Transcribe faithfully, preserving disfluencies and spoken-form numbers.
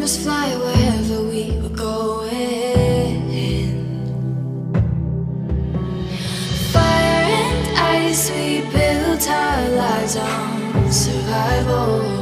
must fly wherever we were going. Fire and ice, we built our lives on survival.